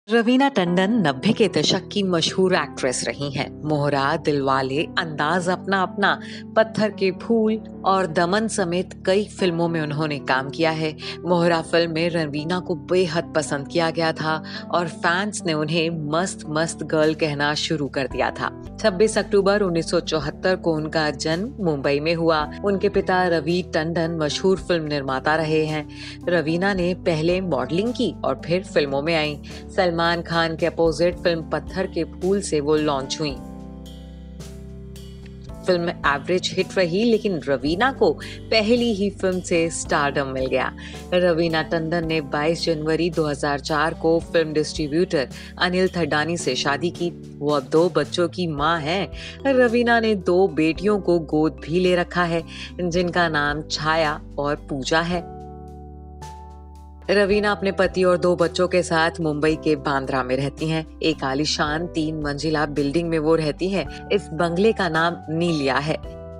रवीना टंडन 90 के दशक की मशहूर एक्ट्रेस रही हैं। मोहरा, दिलवाले, अंदाज अपना अपना, पत्थर के फूल और दमन समेत कई फिल्मों में उन्होंने काम किया है। मोहरा फिल्म में रवीना को बेहद पसंद किया गया था और फैंस ने उन्हें मस्त मस्त गर्ल कहना शुरू कर दिया था। 26 अक्टूबर 1974 को उनका जन्म मुंबई में हुआ। उनके पिता रवि टंडन मशहूर फिल्म निर्माता रहे हैं। रवीना ने पहले मॉडलिंग की और फिर फिल्मों में आई। सलमान खान के अपोजिट फिल्म पत्थर के फूल से वो लॉन्च हुई। फिल्म एवरेज हिट रही, लेकिन रवीना को पहली ही फिल्म से स्टारडम मिल गया। रवीना टंडन ने 22 जनवरी 2004 को फिल्म डिस्ट्रीब्यूटर अनिल थड्डानी से शादी की। वो अब 2 बच्चों की मां हैं। रवीना ने 2 बेटियों को गोद भी ले रखा है, जिनका नाम छाया और पूजा है। रवीना अपने पति और 2 बच्चों के साथ मुंबई के बांद्रा में रहती हैं। एक आलीशान 3 मंजिला बिल्डिंग में वो रहती हैं। इस बंगले का नाम नीलिया है।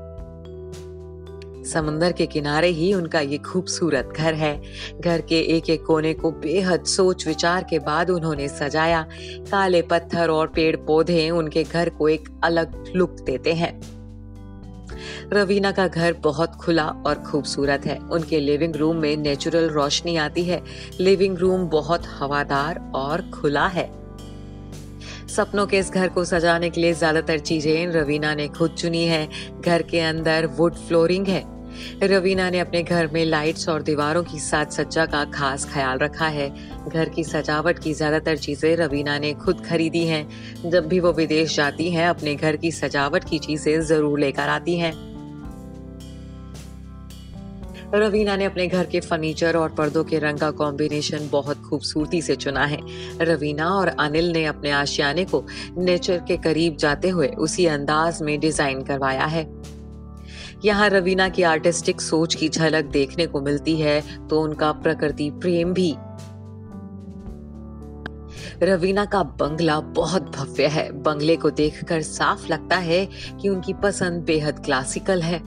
समुंदर के किनारे ही उनका ये खूबसूरत घर है। घर के एक एक कोने को बेहद सोच विचार के बाद उन्होंने सजाया। काले पत्थर और पेड़ पौधे उनके घर को एक अलग लुक देते हैं। रवीना का घर बहुत खुला और खूबसूरत है। उनके लिविंग रूम में नेचुरल रोशनी आती है। लिविंग रूम बहुत हवादार और खुला है। सपनों के इस घर को सजाने के लिए ज्यादातर चीजें रवीना ने खुद चुनी है। घर के अंदर वुड फ्लोरिंग है। रवीना ने अपने घर में लाइट्स और दीवारों की साज सज्जा का खास ख्याल रखा है। घर की सजावट की ज्यादातर चीजें रवीना ने खुद खरीदी हैं। जब भी वो विदेश जाती हैं, अपने घर की सजावट की चीजें जरूर लेकर आती हैं। रवीना ने अपने घर के फर्नीचर और पर्दों के रंग का कॉम्बिनेशन बहुत खूबसूरती से चुना है। रवीना और अनिल ने अपने आशियाने को नेचर के करीब जाते हुए उसी अंदाज में डिजाइन करवाया है। यहाँ रवीना की आर्टिस्टिक सोच की झलक देखने को मिलती है, तो उनका प्रकृति प्रेम भी। रवीना का बंगला बहुत भव्य है। बंगले को देखकर साफ लगता है कि उनकी पसंद बेहद क्लासिकल है।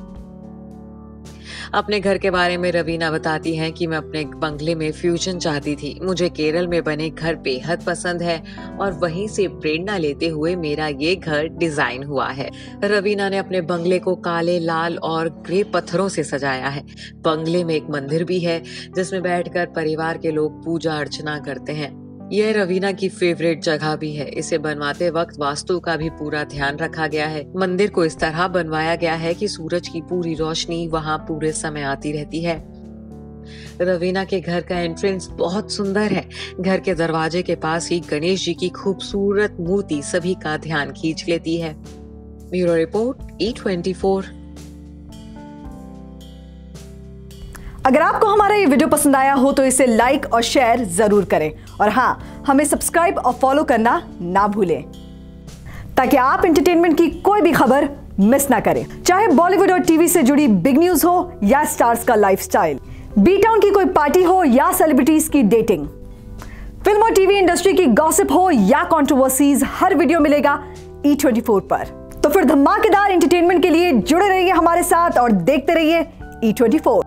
अपने घर के बारे में रवीना बताती हैं कि मैं अपने बंगले में फ्यूजन चाहती थी। मुझे केरल में बने घर बेहद पसंद है और वहीं से प्रेरणा लेते हुए मेरा ये घर डिजाइन हुआ है। रवीना ने अपने बंगले को काले, लाल और ग्रे पत्थरों से सजाया है। बंगले में एक मंदिर भी है, जिसमें बैठकर परिवार के लोग पूजा अर्चना करते हैं। यह रवीना की फेवरेट जगह भी है। इसे बनवाते वक्त वास्तु का भी पूरा ध्यान रखा गया है। मंदिर को इस तरह बनवाया गया है कि सूरज की पूरी रोशनी वहां पूरे समय आती रहती है। रवीना के घर का एंट्रेंस बहुत सुंदर है। घर के दरवाजे के पास ही गणेश जी की खूबसूरत मूर्ति सभी का ध्यान खींच लेती है। Bureau report, E24। अगर आपको हमारा ये वीडियो पसंद आया हो तो इसे लाइक और शेयर जरूर करें, और हाँ, हमें सब्सक्राइब और फॉलो करना ना भूलें, ताकि आप एंटरटेनमेंट की कोई भी खबर मिस ना करें। चाहे बॉलीवुड और टीवी से जुड़ी बिग न्यूज हो या स्टार्स का लाइफस्टाइल, बी टाउन की कोई पार्टी हो या सेलिब्रिटीज की डेटिंग, फिल्म और टीवी इंडस्ट्री की गॉसिप हो या कंट्रोवर्सीज, हर वीडियो मिलेगा E24 पर। तो फिर धमाकेदार एंटरटेनमेंट के लिए जुड़े रहिए हमारे साथ और देखते रहिए E24।